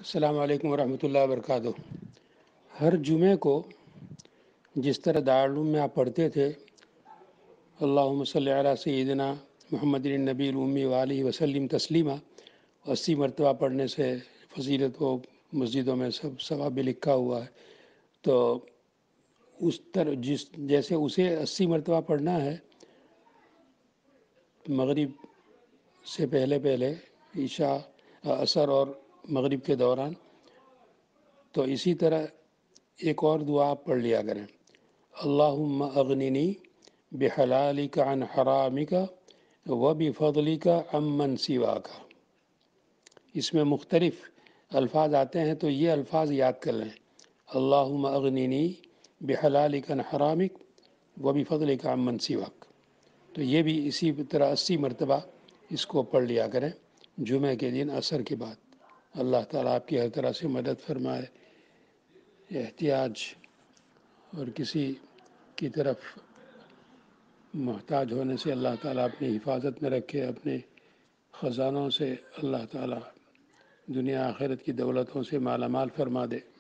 السلام علیکم ورحمۃ اللہ وبرکاتہ۔ ہر جمعے کو جس طرح دارالعلوم میں آپ پڑھتے تھے اللہم صلی علی سیدنا محمد النبی الامی وآلہ وسلم تسلیمہ، 80 مرتبہ پڑھنے سے فضیلت و مسجدوں میں سب ثواب بھی لکھا ہوا ہے، تو اس طرح جیسے اسے 80 مرتبہ پڑھنا ہے مغرب سے پہلے عشاء عصر اور مغرب کے دوران، تو اسی طرح ایک اور دعا آپ پڑھ لیا کریں، اللہم اغننی بحلالک عن حرامک وبفضلک عمن سواک۔ اس میں مختلف الفاظ آتے ہیں، تو یہ الفاظ یاد کر لیں، اللہم اغننی بحلالک عن حرامک وبفضلک عمن سواک۔ تو یہ بھی اسی طرح 80 مرتبہ اس کو پڑھ لیا کریں جمعہ کے دن عصر کے بعد۔ اللہ تعالیٰ آپ کی ہر طرح سے مدد فرمائے، احتیاج اور کسی کی طرف محتاج ہونے سے اللہ تعالیٰ اپنی حفاظت میں رکھے، اپنے خزانوں سے اللہ تعالیٰ دنیا آخرت کی دولتوں سے مالا مال فرما دے۔